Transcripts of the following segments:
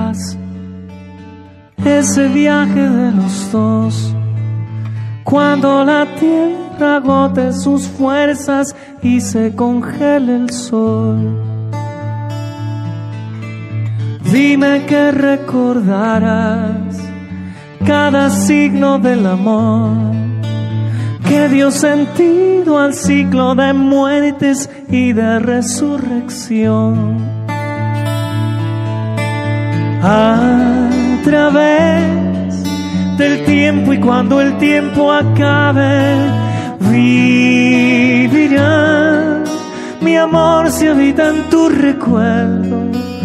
vivirás ese viaje de los dos, cuando la tierra agote sus fuerzas y se congele el sol. Dime que recordarás cada signo del amor que dio sentido al ciclo de muertes y de resurrección. A través del tiempo, y cuando el tiempo acabe, vivirá mi amor si habita en tu recuerdo.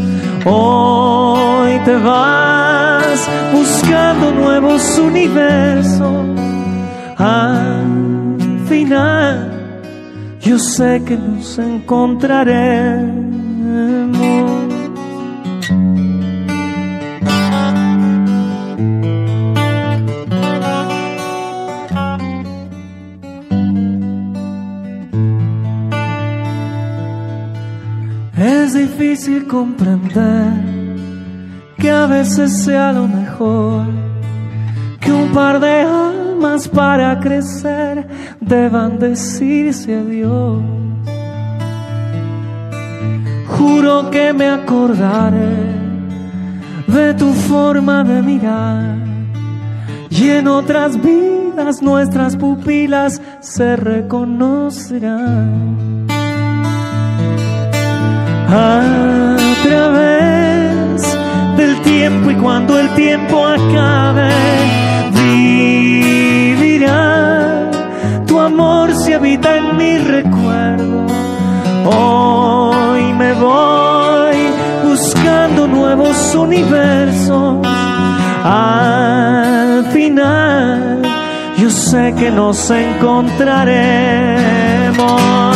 Hoy te vas buscando nuevos universos. Al final yo sé que nos encontraremos. Es difícil comprender que a veces sea lo mejor que un par de almas para crecer deban decirse adiós. Juro que me acordaré de tu forma de mirar, y en otras vidas nuestras pupilas se reconocerán. A través del tiempo, y cuando el tiempo acabe, vivirá tu amor si habita en mi recuerdo. Hoy me voy buscando nuevos universos. Al final yo sé que nos encontraremos.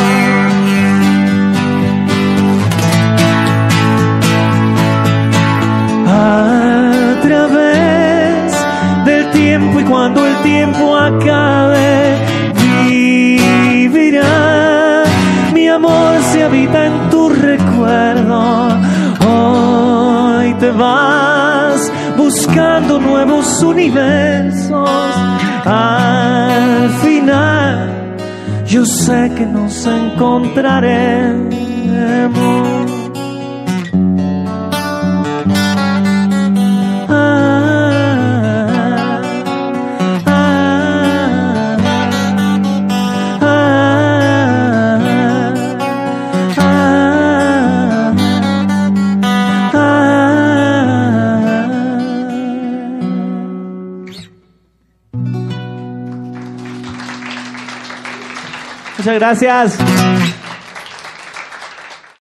A través del tiempo, y cuando el tiempo acabe, vivirá mi amor si habita en tu recuerdo. Hoy te vas buscando nuevos universos. Al final yo sé que nos encontraremos. Muchas gracias.